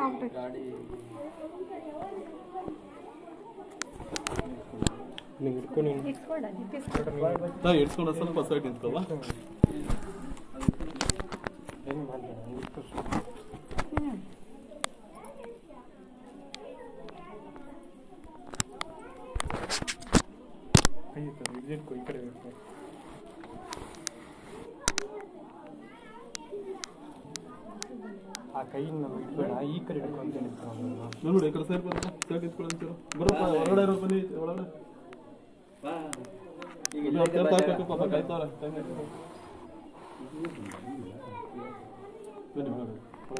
ಗಾಡಿ ಇಡ್ಸ್ಕೊಂಡು ಸ್ವಲ್ಪ ಸೈಡ್ ನಿಂತ್ಕೊಳ್ವಾ ಈ ಕಡೆ ಆ ಕೈಯಿಂದ ಇಟ್ಬೇಡ ಈ ಕಡೆ ಹಿಡ್ಕೊಂತ ನೋಡಿ ಈ ಕಡೆ ಸೈಡ್ ಬರಪ್ಪ ಸೈಡ್ ಇಟ್ಕೊಳ್ಳಿ ಬರಪ್ಪ ಹೊರಗಡೆ ಇರೋ ಬನ್ನಿ ಒಳಗಡೆ ಪಾಪ ಕಾಯ್ತಾವ್ರೆ ಬನ್ನಿ ಒಳಗಡೆ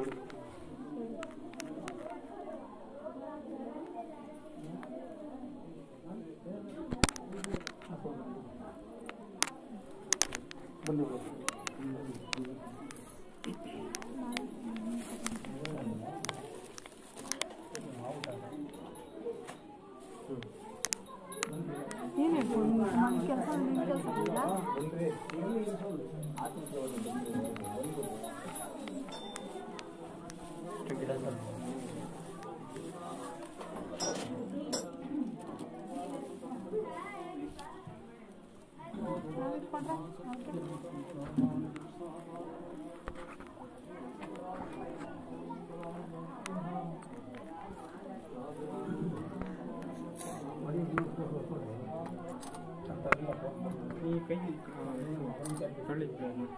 ಬನ್ನಿ ಈ ಕೈ ಕಳ್ಳಿ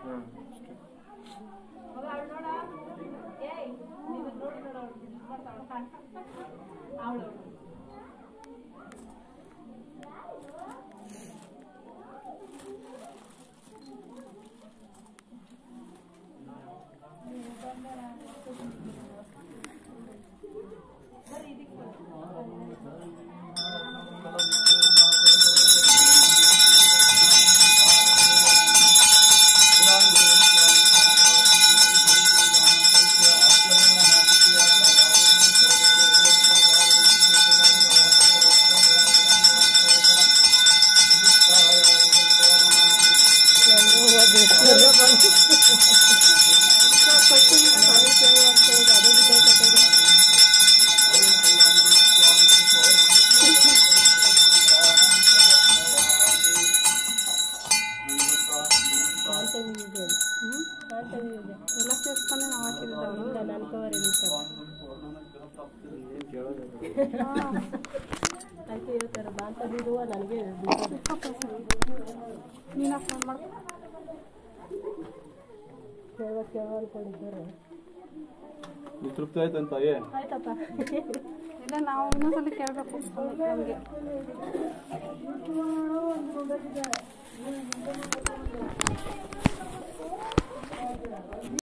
ಎಲ್ಲ ಸೇರಿಸ್ಕೊಂಡು ನಾವು ಹಾಕಿದ್ದವನು ನಾನು ಕವರ್ ಅದಕ್ಕೆ ಹೇಳ್ತಾರೆ ಬಾಂತದಿರುವ ನನಗೆ ನೀನು ಫೋನ್ ಮಾಡಿ ಕೇಳುವ ಅಂದ್ಕೊಂಡಿದ್ದಾರೆ. ತೃಪ್ತಿ ಆಯ್ತಂತ ಆಯ್ತಪ್ಪ ಇಲ್ಲ ನಾವು ಇನ್ನೊಂದ್ಸಲ ಕೇಳಬೇಕು ನಮಗೆ